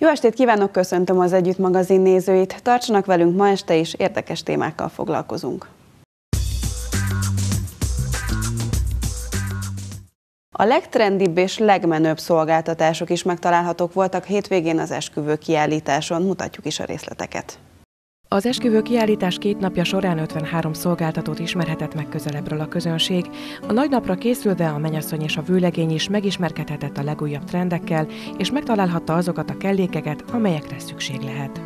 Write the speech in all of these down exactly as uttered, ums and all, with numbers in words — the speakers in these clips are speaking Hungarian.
Jó estét kívánok, köszöntöm az Együtt magazin nézőit. Tartsanak velünk, ma este is érdekes témákkal foglalkozunk. A legtrendibb és legmenőbb szolgáltatások is megtalálhatók voltak hétvégén az esküvő kiállításon, mutatjuk is a részleteket. Az esküvő kiállítás két napja során ötvenhárom szolgáltatót ismerhetett meg közelebbről a közönség. A nagy napra készülve a mennyasszony és a vőlegény is megismerkedhetett a legújabb trendekkel, és megtalálhatta azokat a kellékeket, amelyekre szükség lehet.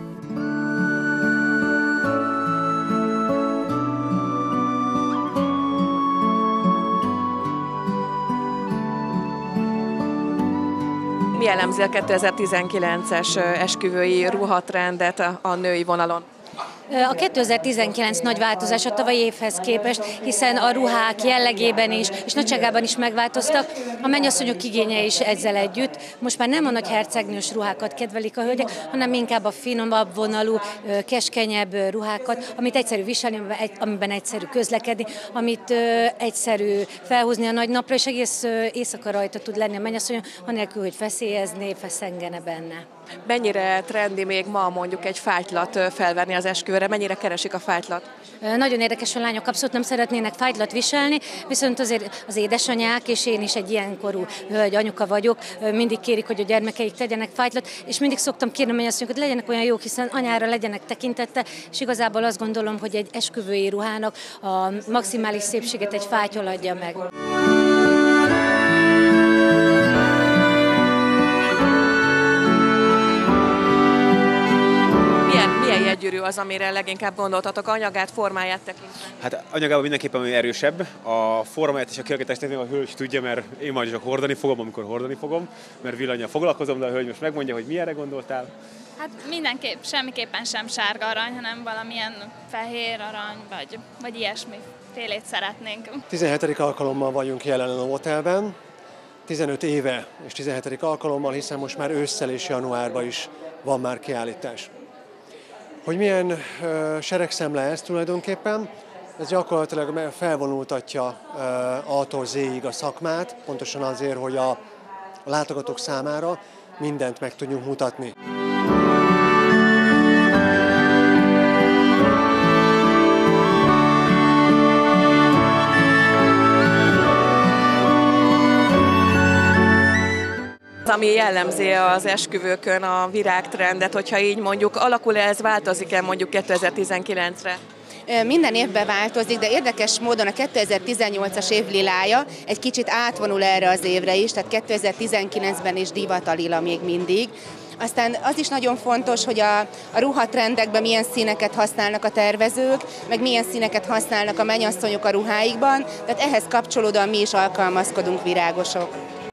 Mi jellemzi a kétezer-tizenkilences esküvői ruhatrendet a női vonalon? A kétezer-tizenkilenc nagy változás a tavalyi évhez képest, hiszen a ruhák jellegében is, és nagyságában is megváltoztak, a mennyasszonyok igénye is ezzel együtt. Most már nem a nagy hercegnős ruhákat kedvelik a hölgyek, hanem inkább a finomabb vonalú, keskenyebb ruhákat, amit egyszerű viselni, amiben egyszerű közlekedni, amit egyszerű felhúzni a nagy napra, és egész éjszaka rajta tud lenni a mennyasszony, anélkül, hogy feszélyezné, feszengene benne. Mennyire trendi még ma mondjuk egy fájtlat felvenni az esküvőre? Mennyire keresik a fájtlat? Nagyon érdekes, hogy lányok abszolút nem szeretnének fájtlat viselni, viszont azért az édesanyák, és én is egy ilyen korú hölgy, anyuka vagyok, mindig kérik, hogy a gyermekeik tegyenek fájtlat, és mindig szoktam kérni a mennyasszonyokat, hogy legyenek olyan jók, hiszen anyára legyenek tekintette, és igazából azt gondolom, hogy egy esküvői ruhának a maximális szépséget egy fájtjól adja meg. Milyen jegygyűrű az, amire leginkább gondoltatok, anyagát, formáját tekintve? Hát anyagában mindenképpen erősebb. A formáját és a kialakítást a hölgy tudja, mert én majd csak hordani fogom, amikor hordani fogom, mert villanyal foglalkozom, de a hölgy most megmondja, hogy milyenre gondoltál. Hát mindenképp, semmiképpen sem sárga arany, hanem valamilyen fehér arany, vagy, vagy ilyesmi félét szeretnénk. tizenhetedik alkalommal vagyunk jelen a Novotelben, tizenöt éve és tizenhetedik alkalommal, hiszen most már ősszel és januárban is van már kiállítás. Hogy milyen uh, seregszemle ez tulajdonképpen, ez gyakorlatilag felvonultatja uh, A-tól Z-ig a szakmát, pontosan azért, hogy a, a látogatók számára mindent meg tudjunk mutatni. Ami jellemzi az esküvőkön a virágtrendet, hogyha így mondjuk, alakul-e ez, változik-e mondjuk kétezer-tizenkilencre? Minden évben változik, de érdekes módon a kétezer-tizennyolcas év lilája egy kicsit átvonul erre az évre is, tehát kétezer-tizenkilencben is divat a lila még mindig. Aztán az is nagyon fontos, hogy a, a ruhatrendekben milyen színeket használnak a tervezők, meg milyen színeket használnak a mennyasszonyok a ruháikban, tehát ehhez kapcsolódóan mi is alkalmazkodunk, virágosok.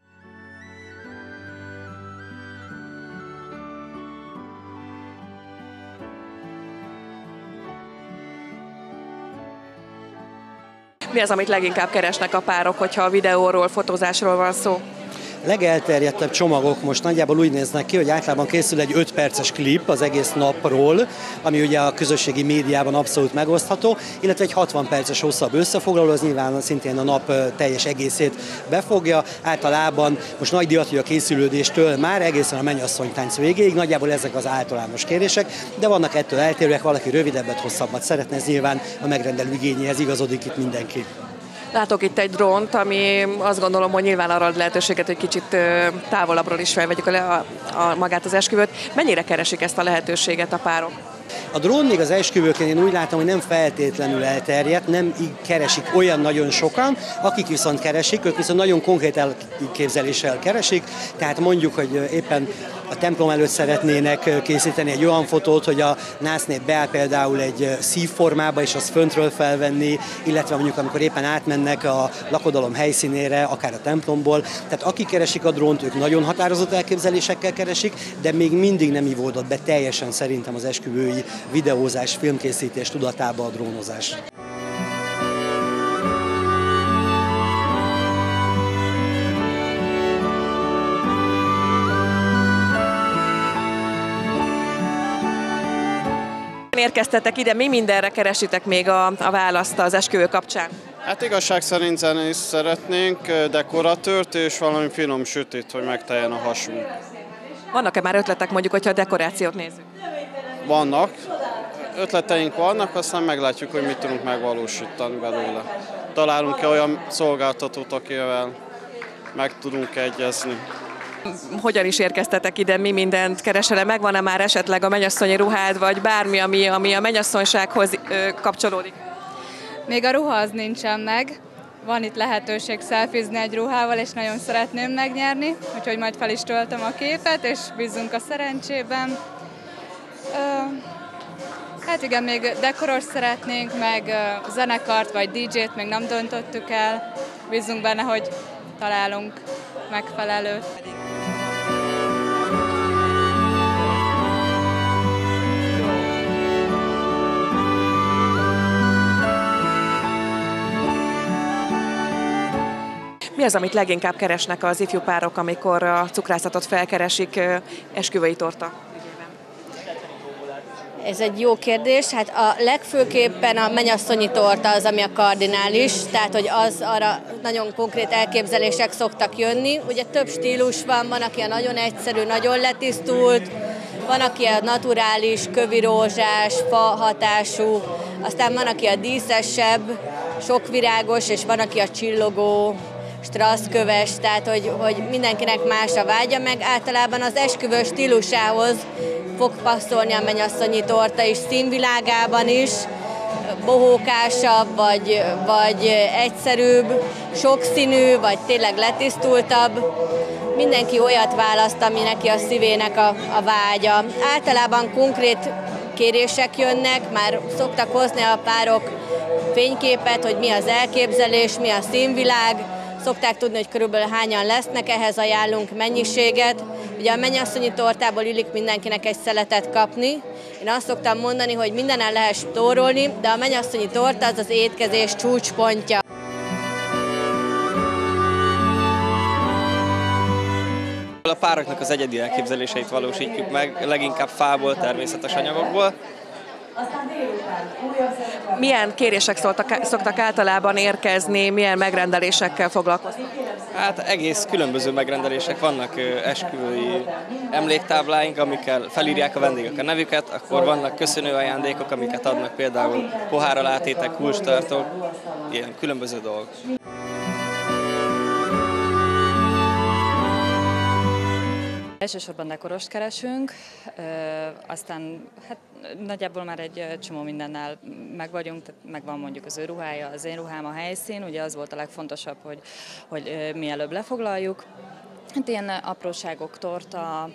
Mi az, amit leginkább keresnek a párok, hogyha a videóról, fotózásról van szó? Legelterjedtebb csomagok most nagyjából úgy néznek ki, hogy általában készül egy öt perces klip az egész napról, ami ugye a közösségi médiában abszolút megosztható, illetve egy hatvan perces hosszabb összefoglaló, az nyilván szintén a nap teljes egészét befogja. Általában most nagy divat, hogy a készülődéstől már egészen a mennyasszonytánc végéig, nagyjából ezek az általános kérések, de vannak ettől eltérőek, valaki rövidebbet, hosszabbat szeretne, ez nyilván a megrendelő igényéhez igazodik itt mindenki. Látok itt egy drónt, ami azt gondolom, hogy nyilván arra ad lehetőséget, hogy kicsit távolabbról is felvegyük a, a, a magát az esküvőt. Mennyire keresik ezt a lehetőséget a párok? A drón még az esküvőkön én úgy látom, hogy nem feltétlenül elterjedt, nem így keresik olyan nagyon sokan, akik viszont keresik, ők viszont nagyon konkrét elképzeléssel keresik, tehát mondjuk, hogy éppen a templom előtt szeretnének készíteni egy olyan fotót, hogy a násznép beáll például egy szívformába, és azt föntről felvenni, illetve mondjuk amikor éppen átmennek a lakodalom helyszínére, akár a templomból. Tehát akik keresik a drónt, ők nagyon határozott elképzelésekkel keresik, de még mindig nem ivódott be teljesen szerintem az esküvői videózás, filmkészítés tudatába a drónozás. Érkeztetek ide, mi mindenre keresitek még a, a választ az esküvő kapcsán? Hát igazság szerint zenét szeretnénk, dekoratőrt és valami finom sütit, hogy megteljen a hasunk. Vannak-e már ötletek, mondjuk, hogyha a dekorációt nézzük? Vannak, ötleteink vannak, aztán meglátjuk, hogy mit tudunk megvalósítani belőle. Találunk-e olyan szolgáltatót, akivel meg tudunk egyezni. Hogyan is érkeztetek ide, mi mindent keresel? Megvan-e már esetleg a mennyasszonyi ruhád, vagy bármi, ami, ami a mennyasszonysághoz ö, kapcsolódik? Még a ruha az nincsen meg. Van itt lehetőség szelfizni egy ruhával, és nagyon szeretném megnyerni, úgyhogy majd fel is töltöm a képet, és bízunk a szerencsében. Ö, hát igen, még dekoros szeretnénk, meg zenekart vagy dé dzsét még nem döntöttük el. Bízunk benne, hogy találunk megfelelőt. Mi az, amit leginkább keresnek az ifjú párok, amikor a cukrászatot felkeresik esküvői torta? Ez egy jó kérdés. Hát a legfőképpen a mennyasszonyi torta az, ami a kardinális, tehát hogy az arra nagyon konkrét elképzelések szoktak jönni. Ugye több stílus van, van, aki a nagyon egyszerű, nagyon letisztult, van, aki a naturális, kövirózsás, fa hatású, aztán van, aki a díszesebb, sokvirágos, és van, aki a csillogó, strasszköves, tehát hogy, hogy mindenkinek más a vágya, meg általában az esküvő stílusához fog passzolni a mennyasszonyi torta is, színvilágában is, bohókásabb, vagy, vagy egyszerűbb, sokszínű, vagy tényleg letisztultabb. Mindenki olyat választ, ami neki a szívének a, a vágya. Általában konkrét kérések jönnek, már szoktak hozni a párok fényképet, hogy mi az elképzelés, mi a színvilág, szokták tudni, hogy körülbelül hányan lesznek, ehhez ajánlunk mennyiséget. Ugye a mennyasszonyi tortából illik mindenkinek egy szeletet kapni. Én azt szoktam mondani, hogy mindenen lehet spórolni, de a mennyasszonyi torta az az étkezés csúcspontja. A pároknak az egyedi elképzeléseit valósítjuk meg, leginkább fából, természetes anyagokból. Milyen kérések szoktak, szoktak általában érkezni, milyen megrendelésekkel foglalkoznak? Hát egész különböző megrendelések vannak, esküvői emléktábláink, amikkel felírják a vendégek a nevüket, akkor vannak köszönő ajándékok, amiket adnak, például poháralátétek, kulcstartók, ilyen különböző dolgok. Elsősorban dekorost keresünk, aztán hát nagyjából már egy csomó mindennel meg vagyunk, tehát megvan mondjuk az ő ruhája, az én ruhám, a helyszín, ugye az volt a legfontosabb, hogy, hogy mielőbb lefoglaljuk. Hát ilyen apróságok, torta,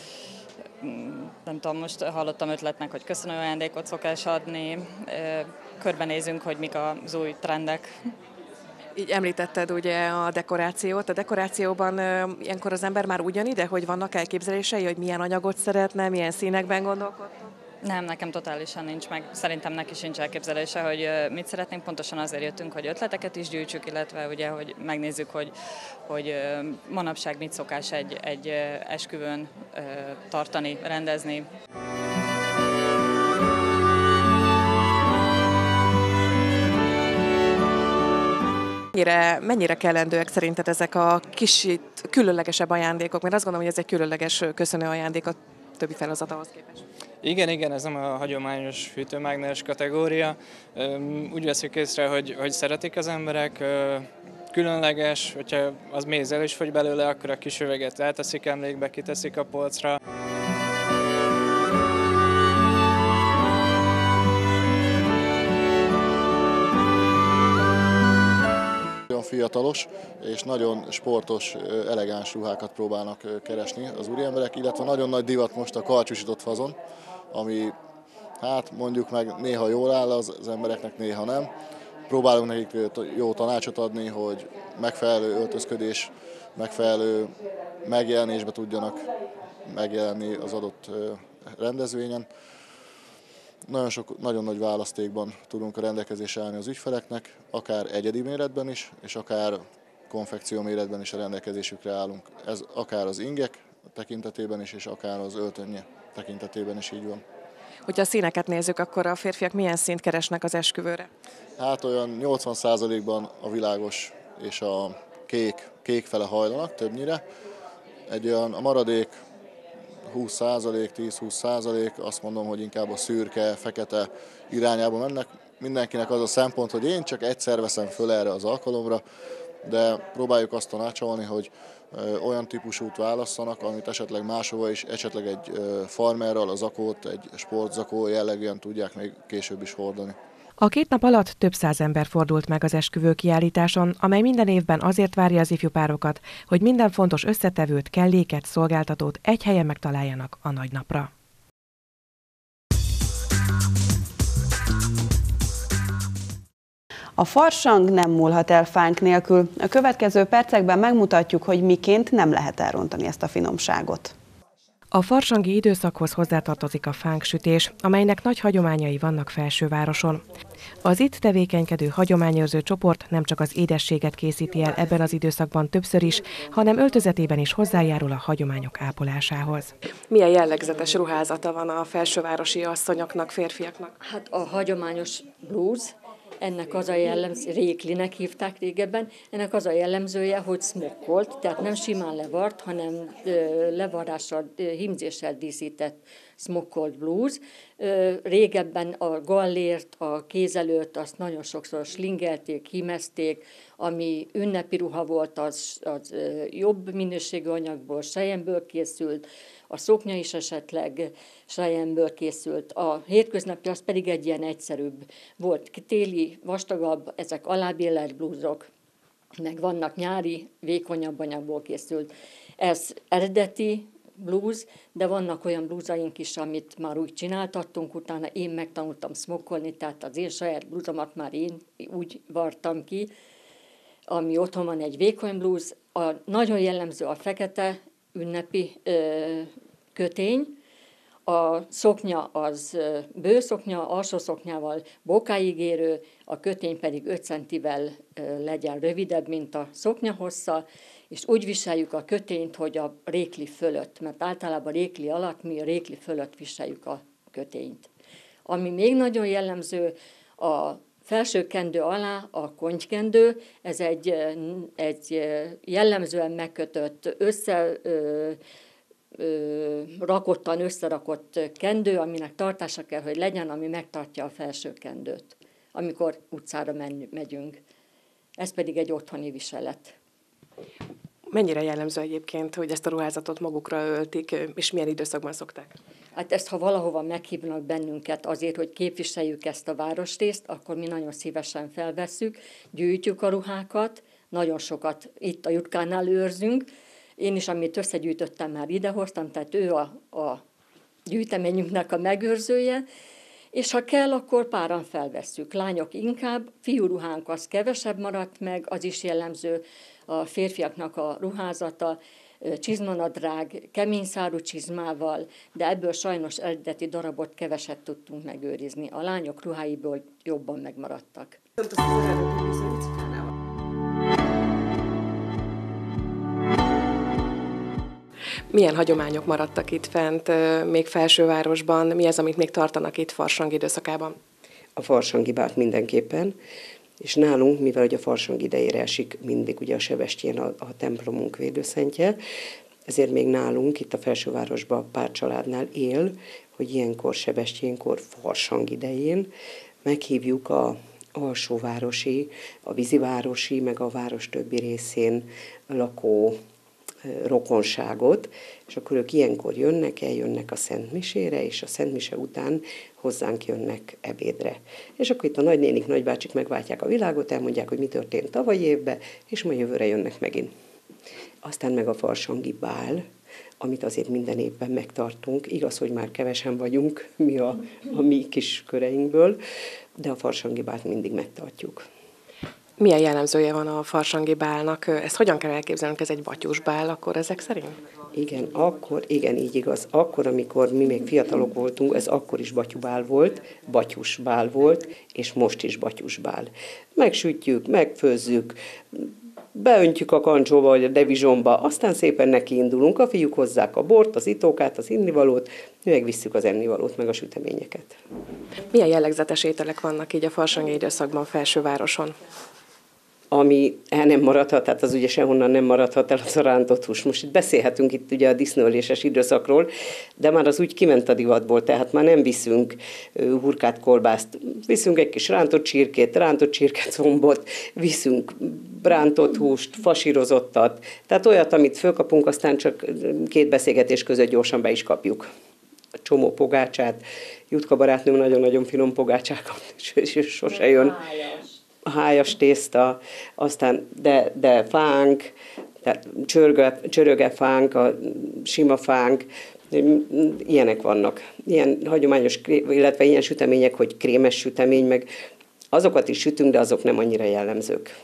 nem tudom, most hallottam ötletnek, hogy köszönő ajándékot szokás adni, körbenézünk, hogy mik az új trendek. Így említetted ugye a dekorációt. A dekorációban ö, ilyenkor az ember már ugyanide, hogy vannak elképzelései, hogy milyen anyagot szeretne, milyen színekben gondolkodtok? Nem, nekem totálisan nincs meg. Szerintem neki sincs elképzelése, hogy mit szeretnénk. Pontosan azért jöttünk, hogy ötleteket is gyűjtsük, illetve ugye, hogy megnézzük, hogy, hogy manapság mit szokás egy, egy esküvőn tartani, rendezni. Mennyire, mennyire kellendőek szerinted ezek a kicsit különlegesebb ajándékok? Mert azt gondolom, hogy ez egy különleges köszönő ajándék a többi felhozathoz képest. Igen, igen, ez nem a hagyományos fűtőmágnes kategória. Úgy veszük észre, hogy, hogy szeretik az emberek, különleges, hogyha az mézzel is fogy belőle, akkor a kis üveget elteszik emlékbe, kiteszik a polcra. Nagyon fiatalos és nagyon sportos, elegáns ruhákat próbálnak keresni az úriemberek, illetve nagyon nagy divat most a karcsúsított fazon, ami hát mondjuk meg néha jól áll az, az embereknek, néha nem. Próbálunk nekik jó tanácsot adni, hogy megfelelő öltözködés, megfelelő megjelenésbe tudjanak megjelenni az adott rendezvényen. Nagyon, sok, nagyon nagy választékban tudunk a rendelkezésre állni az ügyfeleknek, akár egyedi méretben is, és akár konfekció méretben is a rendelkezésükre állunk. Ez akár az ingek tekintetében is, és akár az öltönnye tekintetében is így van. Hogyha a színeket nézzük, akkor a férfiak milyen színt keresnek az esküvőre? Hát olyan nyolcvan százalékban a világos és a kék, kék fele hajlanak többnyire. Egy olyan a maradék húsz százalék, tíz-húsz százalék, azt mondom, hogy inkább a szürke, fekete irányába mennek. Mindenkinek az a szempont, hogy én csak egyszer veszem föl erre az alkalomra, de próbáljuk azt tanácsolni, hogy olyan típusút válasszanak, amit esetleg máshova is, esetleg egy farmerral a zakót, egy sportzakó jellegűen tudják még később is hordani. A két nap alatt több száz ember fordult meg az esküvő kiállításon, amely minden évben azért várja az ifjú párokat, hogy minden fontos összetevőt, kelléket, szolgáltatót egy helyen megtaláljanak a nagy napra. A farsang nem múlhat el fánk nélkül. A következő percekben megmutatjuk, hogy miként nem lehet elrontani ezt a finomságot. A farsangi időszakhoz hozzátartozik a fánksütés, amelynek nagy hagyományai vannak Felsővároson. Az itt tevékenykedő hagyományőrző csoport nem csak az édességet készíti el ebben az időszakban többször is, hanem öltözetében is hozzájárul a hagyományok ápolásához. Milyen jellegzetes ruházata van a felsővárosi asszonyoknak, férfiaknak? Hát a hagyományos blúz, ennek az a jellemző, réklinek hívták régebben, ennek az a jellemzője, hogy smokkolt, tehát nem simán levart, hanem levarással, hímzéssel díszített smokkolt blúz. Régebben a gallért, a kézelőt, azt nagyon sokszor slingelték, hímezték, ami ünnepi ruha volt, az, az jobb minőségű anyagból, selyemből készült, a szoknya is esetleg selyemből készült, a hétköznapi az pedig egy ilyen egyszerűbb volt. Téli, vastagabb, ezek alábillert blúzok, meg vannak nyári, vékonyabb anyagból készült. Ez eredeti blúz, de vannak olyan blúzaink is, amit már úgy csináltattunk, utána én megtanultam smokkolni, tehát az én saját blúzomat már én úgy vartam ki, ami otthon van egy vékony blúz. A nagyon jellemző a fekete ünnepi ö, kötény, a szoknya az bőszoknya, alsó szoknyával bokáig érő, a kötény pedig öt centivel legyen rövidebb, mint a szoknya hossza, és úgy viseljük a kötényt, hogy a rékli fölött, mert általában a rékli alatt mi a rékli fölött viseljük a kötényt. Ami még nagyon jellemző, a felső kendő alá a konykendő, ez egy, egy jellemzően megkötött, össze, ö, ö, rakottan összerakott kendő, aminek tartása kell, hogy legyen, ami megtartja a felső kendőt, amikor utcára megyünk. Ez pedig egy otthoni viselet. Mennyire jellemző egyébként, hogy ezt a ruházatot magukra öltik, és milyen időszakban szokták? Hát ezt, ha valahova meghívnak bennünket azért, hogy képviseljük ezt a városrészt, akkor mi nagyon szívesen felvesszük, gyűjtjük a ruhákat, nagyon sokat itt a Jutkánál őrzünk. Én is, amit összegyűjtöttem, már idehoztam, tehát ő a, a gyűjteményünknek a megőrzője, és ha kell, akkor páran felvesszük. Lányok inkább, fiúruhánk az kevesebb maradt meg, az is jellemző, a férfiaknak a ruházata, csizmanadrág, kemény szárú csizmával, de ebből sajnos eredeti darabot keveset tudtunk megőrizni. A lányok ruháiból jobban megmaradtak. Milyen hagyományok maradtak itt fent, még Felsővárosban? Mi az, amit még tartanak itt farsang időszakában? A farsangi bált mindenképpen, és nálunk, mivel hogy a farsang idejére esik mindig ugye a Sebestyén, a, a templomunk védőszentje, ezért még nálunk itt a Felsővárosban pár családnál él, hogy ilyenkor Sebestyénkor farsang idején meghívjuk a alsóvárosi, a vízivárosi, meg a város többi részén lakó rokonságot, és akkor ők ilyenkor jönnek, eljönnek a Szentmisére, és a Szentmise után hozzánk jönnek ebédre. És akkor itt a nagynénik, nagybácsik megváltják a világot, elmondják, hogy mi történt tavaly évben, és majd jövőre jönnek megint. Aztán meg a farsangi bál, amit azért minden évben megtartunk. Igaz, hogy már kevesen vagyunk mi a, a mi kis köreinkből, de a farsangi bált mindig megtartjuk. Milyen jellemzője van a farsangi bálnak? Ezt hogyan kell elképzelnünk? Ez egy batyús bál akkor ezek szerint? Igen, akkor, igen, így igaz. Akkor, amikor mi még fiatalok voltunk, ez akkor is batyúbál volt, batyús bál volt, és most is batyús bál. Megsütjük, megfőzzük, beöntjük a kancsóba, vagy a devizsomba, aztán szépen nekiindulunk, a fiúk hozzák a bort, az itókát, az innivalót, mi megvisszük az ennivalót, meg a süteményeket. Milyen jellegzetes ételek vannak így a farsangi időszakban Felsővároson? ami el nem maradhat, tehát az ugye sehonnan nem maradhat el, az a rántott hús. Most itt beszélhetünk itt ugye a disznóöléses időszakról, de már az úgy kiment a divatból, tehát már nem viszünk hurkát, kolbászt, viszünk egy kis rántott csirkét, rántott csirkecombot, viszünk rántott húst, fasírozottat, tehát olyat, amit fölkapunk, aztán csak két beszélgetés között gyorsan be is kapjuk. A csomó pogácsát, Jutka barátnőm nagyon-nagyon finom pogácsákat, és sose jön. A hájas tészta, aztán de, de fánk, tehát csörge, csöröge fánk, a sima fánk, ilyenek vannak. Ilyen hagyományos, illetve ilyen sütemények, hogy krémes sütemény, meg azokat is sütünk, de azok nem annyira jellemzők.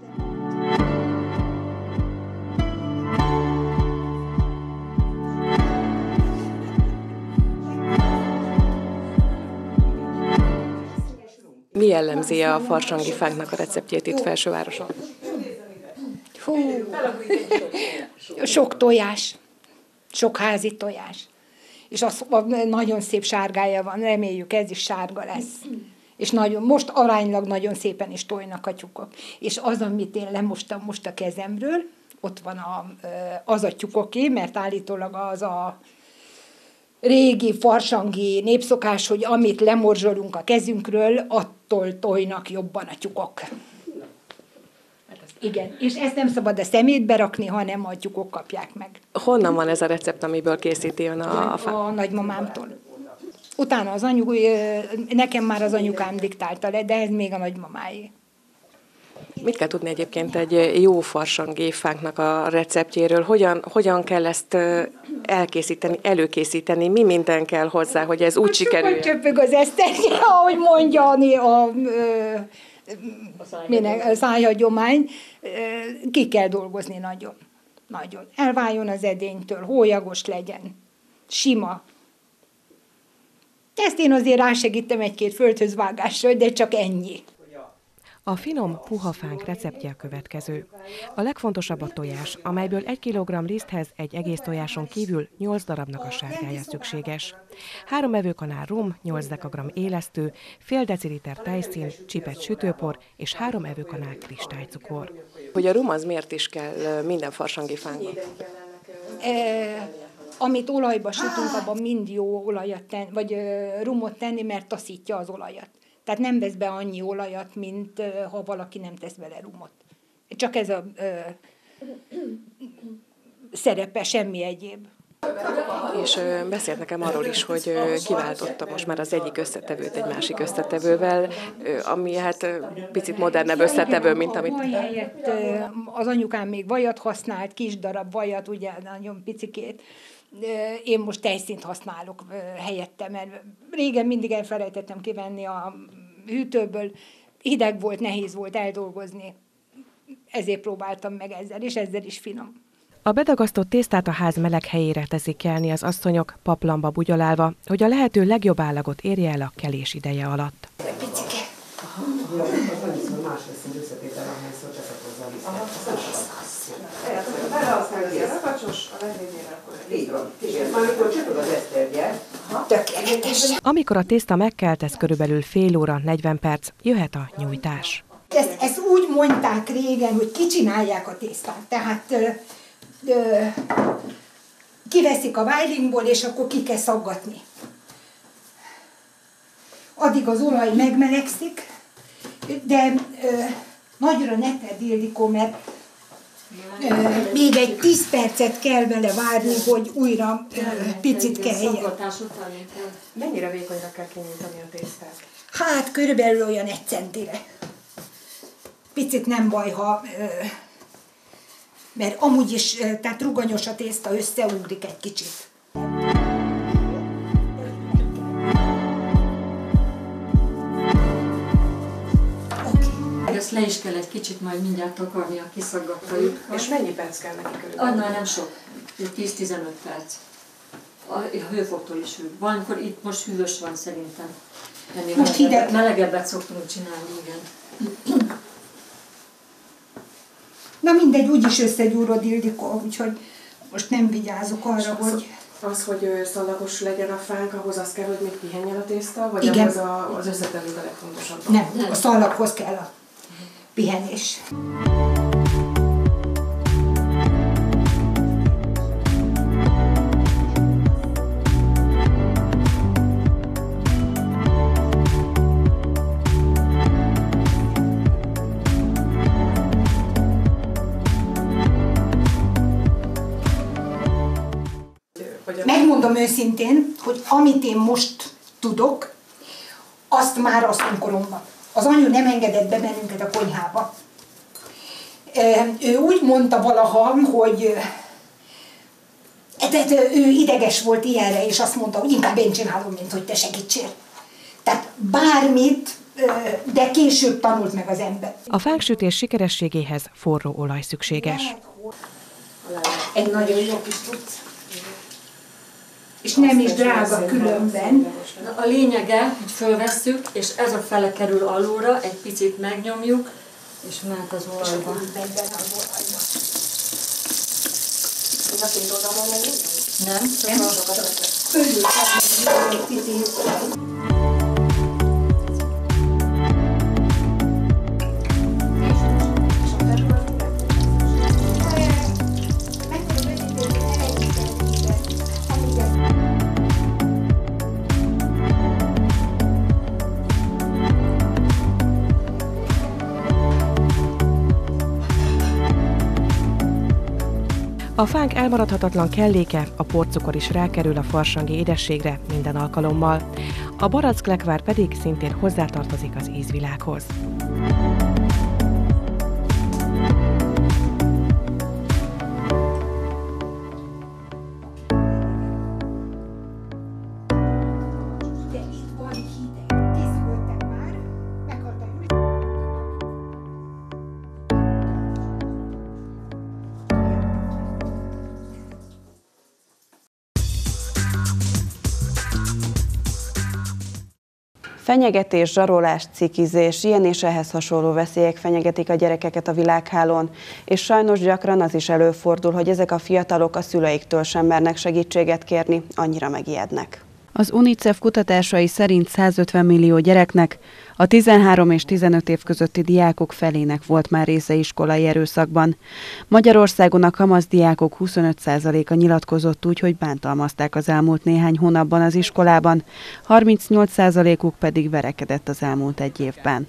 Mi jellemzi a farsangi fánknak a receptjét itt Felsővároson? Hú, sok tojás, sok házi tojás. És az nagyon szép sárgája van, reméljük ez is sárga lesz. És nagyon, most aránylag nagyon szépen is tojnak a tyúkok. És az, amit én lemostam most a kezemről, ott van a, az a tyúkoké, mert állítólag az a régi farsangi népszokás, hogy amit lemorzsolunk a kezünkről, attól tojnak jobban a tyúkok. Igen, és ezt nem szabad a szemétbe rakni, hanem a tyúkok kapják meg. Honnan van ez a recept, amiből készíti ön a, a fát? A nagymamámtól. Utána az anyu, nekem már az anyukám diktálta le, de ez még a nagymamáé. Mit kell tudni egyébként egy jó farsangi fánknak a receptjéről? Hogyan, hogyan kell ezt elkészíteni, előkészíteni? Mi minden kell hozzá, hogy ez úgy sikerül? Hogy csöpög az eszterje, ahogy mondja a, a, a szájhagyomány, ki kell dolgozni nagyon. Nagyon. Elváljon az edénytől, hólyagos legyen, sima. Ezt én azért rásegítem egy-két földhöz vágással, de csak ennyi. A finom, puha fánk receptje a következő. A legfontosabb a tojás, amelyből egy kilogramm liszthez egy egész tojáson kívül nyolc darabnak a sárgája szükséges. három evőkanál rom, nyolc dekagramm élesztő, fél deciliter tejszín, csipet sütőpor és három evőkanál kristálycukor. Hogy a rom az miért is kell minden farsangi fánkban? E, amit olajba sütünk, abban mind jó olajat tenni, vagy rumot tenni, mert taszítja az olajat. Tehát nem vesz be annyi olajat, mint ha valaki nem tesz bele rumot. Csak ez a ö, szerepe, semmi egyéb. És ö, beszélt nekem arról is, hogy ö, kiváltotta most már az egyik összetevőt egy másik összetevővel, ö, ami hát ö, picit modernebb összetevő, mint amit... A vaj helyett ö, az anyukám még vajat használt, kis darab vajat, ugye nagyon picikét. Én most tejszínt használok helyette, mert régen mindig elfelejtettem kivenni a hűtőből, hideg volt, nehéz volt eldolgozni, ezért próbáltam meg ezzel, és ezzel is finom. A bedagasztott tésztát a ház meleg helyére teszik kelni az asszonyok, paplamba bugyolálva, hogy a lehető legjobb állagot érje el a kelés ideje alatt. Picike. Amikor a tészta megkelt, ez körülbelül fél óra, negyven perc, jöhet a nyújtás. Ezt, ezt úgy mondták régen, hogy kicsinálják a tésztát. Tehát ö, ö, kiveszik a vájlingból, és akkor ki kell szaggatni. Addig az olaj megmelegszik, de ö, nagyra ne tedd, Ildikó, mert ö, még egy tíz percet kell vele várni, hogy újra ö, picit keljen. Mennyire vékonyra kell kinyújtani a tésztát? Hát körülbelül olyan egy centire. Picit nem baj, ha, ö, mert amúgy is, tehát ruganyos a tészta, összeugrik egy kicsit. Ezt le is kell egy kicsit majd mindjárt takarni a kiszaggattajút. És mennyi perc kell neki körülbelül? Annál nem sok, tíz-tizenöt perc. A hőfoktól is függ. Valamikor itt most hűvös van szerintem. Ennél most melegebbet, melegebbet szoktunk csinálni, igen. Na mindegy, úgyis összegyúrod, Ildikó, úgyhogy most nem vigyázok arra, az, hogy... Az, hogy szalagos legyen a fánk, ahhoz az kell, hogy még pihenjen a tészta, vagy igen. ahhoz a, az összetevő a legfontosabb? Nem, a szalaghoz kell a pihenés. Megmondom őszintén, hogy amit én most tudok, azt már asztalkoromban. Az anyu nem engedett be bennünket a konyhába. Ő úgy mondta valaha, hogy ő ideges volt ilyenre, és azt mondta, hogy inkább én csinálom, mint hogy te segítsél. Tehát bármit, de később tanult meg az ember. A fánksütés sikerességéhez forró olaj szükséges. Egy nagyon jó kis tudsz. És nem is drága különben. A lényege, hogy fölvesszük, és ez a fele kerül alulra, egy picit megnyomjuk, és ment az olajba. Nem, csak azokat. Fölül egy picit. A fánk elmaradhatatlan kelléke, a porcukor is rákerül a farsangi édességre minden alkalommal. A baracklekvár pedig szintén hozzátartozik az ízvilághoz. Fenyegetés, zsarolás, cikizés, ilyen és ehhez hasonló veszélyek fenyegetik a gyerekeket a világhálón, és sajnos gyakran az is előfordul, hogy ezek a fiatalok a szüleiktől sem mernek segítséget kérni, annyira megijednek. Az UNICEF kutatásai szerint százötven millió gyereknek, a tizenhárom és tizenöt év közötti diákok felének volt már része iskolai erőszakban. Magyarországon a kamaszdiákok huszonöt százaléka nyilatkozott úgy, hogy bántalmazták az elmúlt néhány hónapban az iskolában, harmincnyolc százalékuk pedig verekedett az elmúlt egy évben.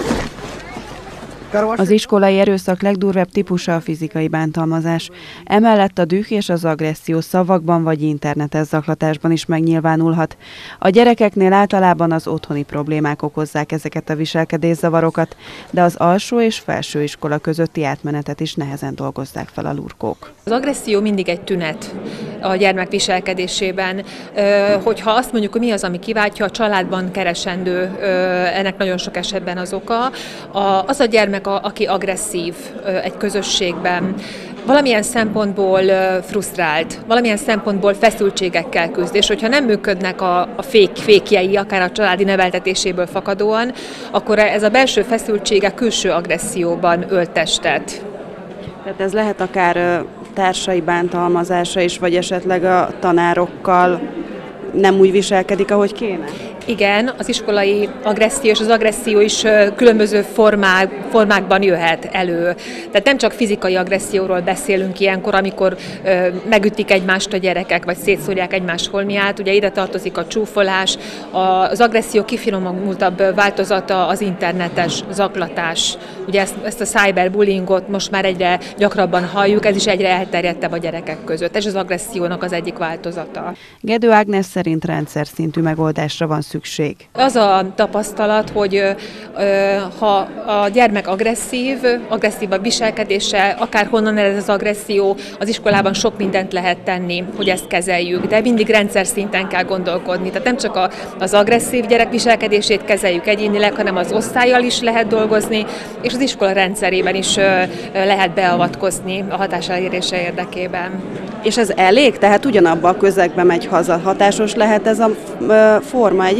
Az iskolai erőszak legdurvább típusa a fizikai bántalmazás. Emellett a düh és az agresszió szavakban vagy internetes zaklatásban is megnyilvánulhat. A gyerekeknél általában az otthoni problémák okozzák ezeket a viselkedészavarokat, de az alsó és felső iskola közötti átmenetet is nehezen dolgozzák fel a lurkók. Az agresszió mindig egy tünet a gyermek viselkedésében. Hogyha azt mondjuk, hogy mi az, ami kiváltja, a családban keresendő, ennek nagyon sok esetben az oka. Az a gyermek, aki agresszív egy közösségben, valamilyen szempontból frusztrált, valamilyen szempontból feszültségekkel küzd, és hogyha nem működnek a, a fék, fékjei, akár a családi neveltetéséből fakadóan, akkor ez a belső feszültsége külső agresszióban ölt testet. Tehát ez lehet akár társai bántalmazása is, vagy esetleg a tanárokkal nem úgy viselkedik, ahogy kéne? Igen, az iskolai agresszió és az agresszió is különböző formák, formákban jöhet elő. Tehát nem csak fizikai agresszióról beszélünk ilyenkor, amikor ö, megütik egymást a gyerekek, vagy szétszórják egymás holmiát. Ugye ide tartozik a csúfolás, az agresszió kifinomultabb változata az internetes zaklatás. Ugye ezt, ezt a cyberbullyingot most már egyre gyakrabban halljuk, ez is egyre elterjedtebb a gyerekek között. Ez az agressziónak az egyik változata. Gedő Ágnes szerint rendszer szintű megoldásra van szükség. Az a tapasztalat, hogy ha a gyermek agresszív, agresszív a viselkedése, akárhonnan ez az agresszió, az iskolában sok mindent lehet tenni, hogy ezt kezeljük, de mindig rendszer szinten kell gondolkodni. Tehát nem csak az agresszív gyerek viselkedését kezeljük egyénileg, hanem az osztállyal is lehet dolgozni, és az iskola rendszerében is lehet beavatkozni a hatás elérése érdekében. És ez elég? Tehát ugyanabban a közegben megy haza. Hatásos lehet ez a forma egyébként?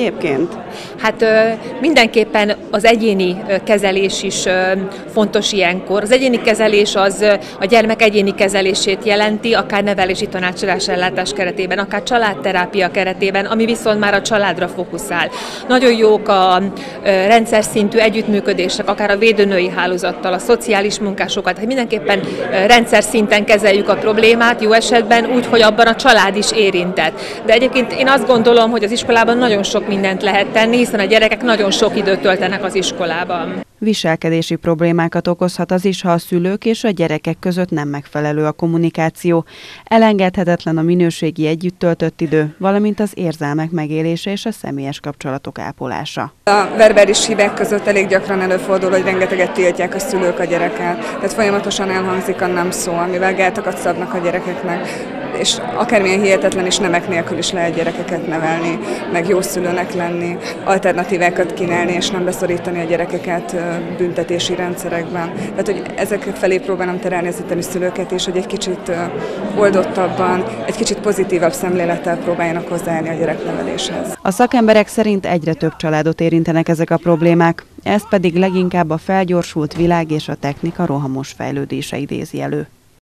egyébként? Hát mindenképpen az egyéni kezelés is fontos ilyenkor. Az egyéni kezelés az a gyermek egyéni kezelését jelenti, akár nevelési tanácsadás ellátás keretében, akár családterápia keretében, ami viszont már a családra fókuszál. Nagyon jók a rendszer szintű együttműködések, akár a védőnői hálózattal, a szociális munkásokat. Tehát mindenképpen rendszer szinten kezeljük a problémát, jó esetben úgy, hogy abban a család is érintett. De egyébként én azt gondolom, hogy az iskolában nagyon sok mindent lehet tenni, hiszen a gyerekek nagyon sok időt töltenek az iskolában. Viselkedési problémákat okozhat az is, ha a szülők és a gyerekek között nem megfelelő a kommunikáció. Elengedhetetlen a minőségi együtt töltött idő, valamint az érzelmek megélése és a személyes kapcsolatok ápolása. A verbális hibák között elég gyakran előfordul, hogy rengeteget tiltják a szülők a gyereket. Tehát folyamatosan elhangzik a nem szó, amivel gátakat szabnak a gyerekeknek, és akármilyen hihetetlen is nemek nélkül is lehet gyerekeket nevelni, meg jó szülőnek lenni, alternatívákat kínálni, és nem beszorítani a gyerekeket büntetési rendszerekben. Tehát, hogy ezek felé próbálom terelni az itteni szülőket is, hogy egy kicsit oldottabban, egy kicsit pozitívabb szemlélettel próbáljanak hozzáállni a gyerekneveléshez. A szakemberek szerint egyre több családot érintenek ezek a problémák, ez pedig leginkább a felgyorsult világ és a technika rohamos fejlődése idézi elő.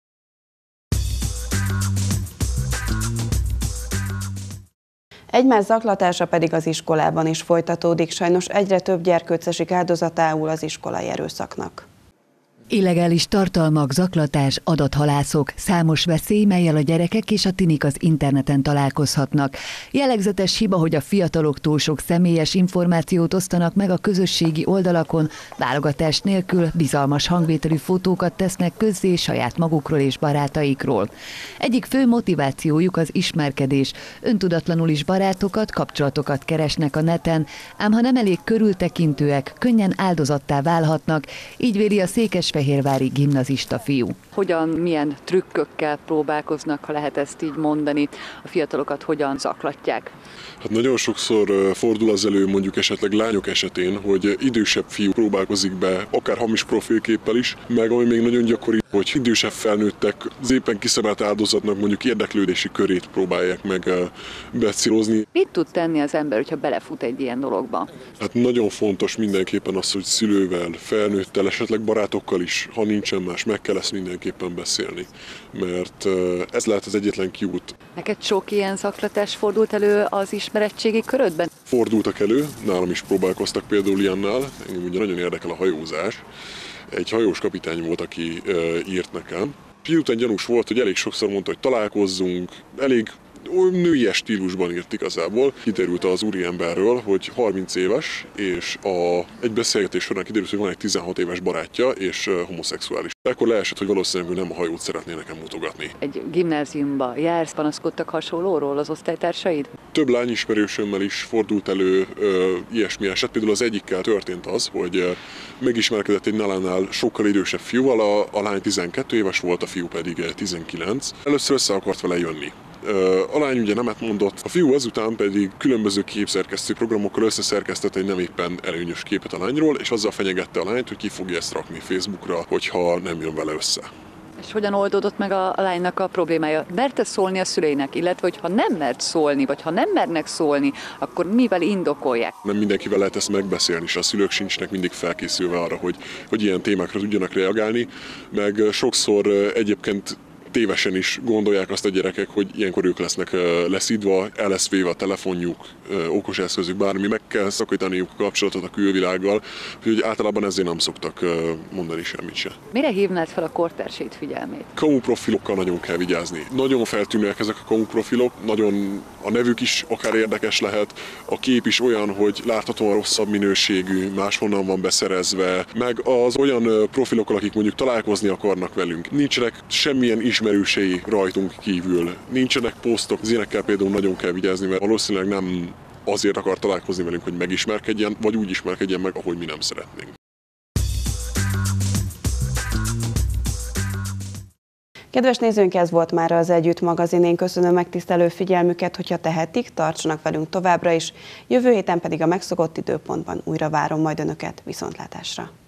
Egymás zaklatása pedig az iskolában is folytatódik, sajnos egyre több gyerkőc esik áldozatául az iskolai erőszaknak. Illegális tartalmak, zaklatás, adathalászok, számos veszély, mellyel a gyerekek és a tinik az interneten találkozhatnak. Jellegzetes hiba, hogy a fiatalok túl sok személyes információt osztanak meg a közösségi oldalakon, válogatás nélkül bizalmas hangvételű fotókat tesznek közzé saját magukról és barátaikról. Egyik fő motivációjuk az ismerkedés, öntudatlanul is barátokat, kapcsolatokat keresnek a neten, ám ha nem elég körültekintőek, könnyen áldozattá válhatnak, így véli a székesfehérvári gimnazista fiú. Hogyan, milyen trükkökkel próbálkoznak, ha lehet ezt így mondani, a fiatalokat hogyan zaklatják? Hát nagyon sokszor fordul az elő, mondjuk esetleg lányok esetén, hogy idősebb fiú próbálkozik be, akár hamis profilképpel is, meg ami még nagyon gyakori, hogy idősebb felnőttek az éppen kiszemelt áldozatnak mondjuk érdeklődési körét próbálják meg becélozni. Mit tud tenni az ember, hogyha belefut egy ilyen dologba? Hát nagyon fontos mindenképpen az, hogy szülővel, felnőttel, esetleg barátokkal is, ha nincsen más, meg kell ezt mindenképpen beszélni, mert ez lehet az egyetlen kiút. Neked sok ilyen zaklatás fordult elő az ismeretségi körödben? Fordultak elő, nálam is próbálkoztak például ilyennel, engem ugye nagyon érdekel a hajózás. Egy hajós kapitány volt, aki e, írt nekem. Miután gyanús volt, hogy elég sokszor mondta, hogy találkozzunk, elég nőies stílusban írt igazából. Kiderült az úriemberről, hogy harminc éves, és a, egy beszélgetés során kiderült, hogy van egy tizenhat éves barátja, és uh, homoszexuális. Ekkor leesett, hogy valószínűleg nem a hajót szeretné nekem mutogatni. Egy gimnáziumba jársz, panaszkodtak hasonlóról az osztálytársaid? Több lányismerősömmel is fordult elő uh, ilyesmi eset. Például az egyikkel történt az, hogy uh, megismerkedett egy nálánál sokkal idősebb fiúval, a, a lány tizenkét éves volt, a fiú pedig uh, tizenkilenc. Először össze akart vele jönni. A lány ugye nemet mondott, a fiú ezután pedig különböző képszerkesztő programokkal összeszerkesztett egy nem éppen előnyös képet a lányról, és azzal fenyegette a lányt, hogy ki fogja ezt rakni Facebookra, hogyha nem jön vele össze. És hogyan oldódott meg a lánynak a problémája? Merte szólni a szüleinek, illetve hogyha nem mert szólni, vagy ha nem mernek szólni, akkor mivel indokolják? Nem mindenkivel lehet ezt megbeszélni, és a szülők sincsnek mindig felkészülve arra, hogy, hogy ilyen témákra tudjanak reagálni, meg sokszor egyébként tévesen is gondolják azt a gyerekek, hogy ilyenkor ők lesznek leszidva, el lesz véve a telefonjuk, okos eszközük, bármi, meg kell szakítaniuk a kapcsolatot a külvilággal, úgyhogy általában ezért nem szoktak mondani semmit se. Mire hívnád fel a kortársaid figyelmét? Kamu profilokkal nagyon kell vigyázni. Nagyon feltűnőek ezek a kamu profilok, nagyon a nevük is akár érdekes lehet, a kép is olyan, hogy láthatóan rosszabb minőségű, máshonnan van beszerezve, meg az olyan profilokkal, akik mondjuk találkozni akarnak velünk. Nincsenek semmilyen ismerősei rajtunk kívül, nincsenek posztok, az ilyenekkel például nagyon kell vigyázni, mert valószínűleg nem azért akar találkozni velünk, hogy megismerkedjen, vagy úgy ismerkedjen meg, ahogy mi nem szeretnénk. Kedves nézőink, ez volt már az Együtt magazin. Én köszönöm megtisztelő figyelmüket, hogyha tehetik, tartsanak velünk továbbra is. Jövő héten pedig a megszokott időpontban újra várom majd Önöket. Viszontlátásra!